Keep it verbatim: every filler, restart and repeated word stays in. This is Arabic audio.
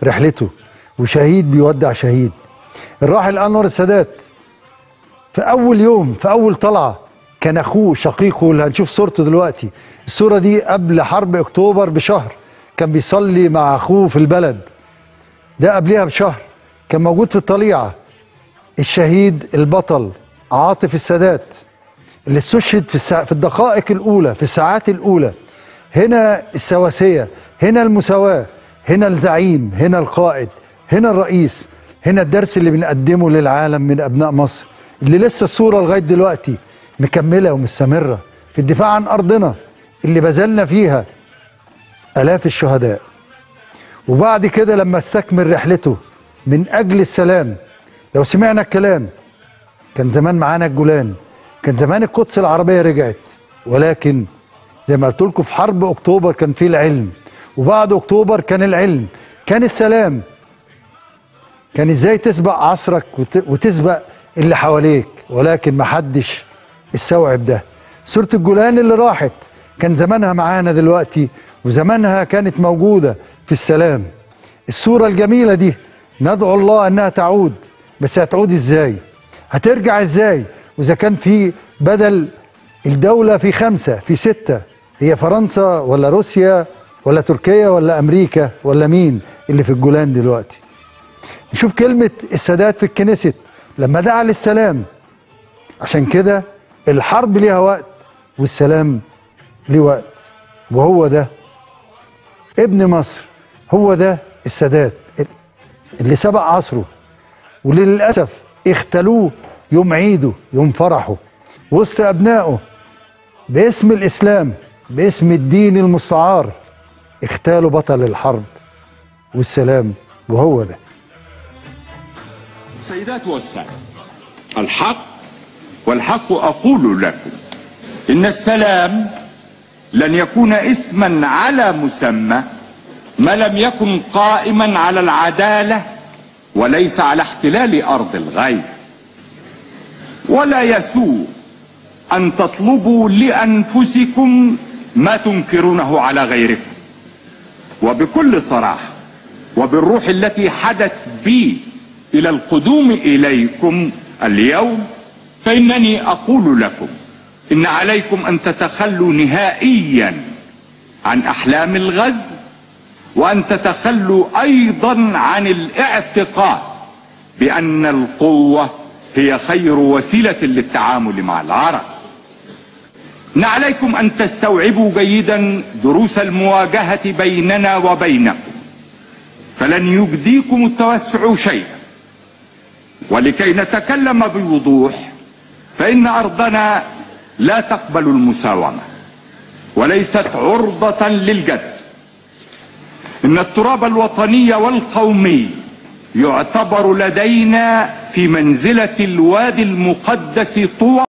رحلته، وشهيد بيودع شهيد. الراحل أنور السادات في أول يوم في أول طلعة كان أخوه شقيقه اللي هنشوف صورته دلوقتي، الصورة دي قبل حرب أكتوبر بشهر، كان بيصلي مع أخوه في البلد. ده قبلها بشهر كان موجود في الطليعة الشهيد البطل عاطف السادات اللي استشهد في, السا... في الدقائق الأولى، في الساعات الأولى. هنا السواسية، هنا المساواة، هنا الزعيم، هنا القائد، هنا الرئيس، هنا الدرس اللي بنقدمه للعالم من أبناء مصر، اللي لسه الصورة لغاية دلوقتي مكملة ومستمرة في الدفاع عن أرضنا اللي بذلنا فيها آلاف الشهداء. وبعد كده لما استكمل رحلته من أجل السلام، لو سمعنا الكلام كان زمان معانا الجولان، كان زمان القدس العربية رجعت، ولكن زي ما قلت لكم في حرب أكتوبر كان في العلم، وبعد أكتوبر كان العلم، كان السلام، كان ازاي تسبق عصرك وتسبق اللي حواليك، ولكن محدش استوعب ده. سورة الجولان اللي راحت كان زمانها معانا دلوقتي، وزمانها كانت موجودة في السلام. الصورة الجميلة دي ندعو الله أنها تعود، بس هتعود ازاي؟ هترجع ازاي؟ وإذا كان في بدل الدولة في خمسة في ستة، هي فرنسا ولا روسيا ولا تركيا ولا أمريكا ولا مين اللي في الجولان دلوقتي؟ نشوف كلمة السادات في الكنيست لما دعا للسلام. عشان كده الحرب ليها وقت والسلام ليه وقت، وهو ده ابن مصر، هو ده السادات اللي سبق عصره، واللي للأسف اختلوه يوم عيده يوم فرحه وسط أبنائه باسم الإسلام، باسم الدين المستعار، اختالوا بطل الحرب والسلام، وهو ده. سيدات والسادة، الحق والحق أقول لكم إن السلام لن يكون اسما على مسمى ما لم يكن قائما على العدالة وليس على احتلال أرض الغير. ولا يسوء أن تطلبوا لأنفسكم ما تنكرونه على غيركم. وبكل صراحة وبالروح التي حدت بي إلى القدوم إليكم اليوم، فإنني أقول لكم إن عليكم أن تتخلوا نهائيا عن أحلام الغزو، وأن تتخلوا أيضا عن الاعتقاد بأن القوة هي خير وسيلة للتعامل مع العرب. إن عليكم أن تستوعبوا جيدا دروس المواجهة بيننا وبينكم، فلن يجديكم التوسع شيئا. ولكي نتكلم بوضوح، فإن أرضنا لا تقبل المساومة وليست عرضة للجد. إن التراب الوطني والقومي يعتبر لدينا في منزلة الوادي المقدس طوى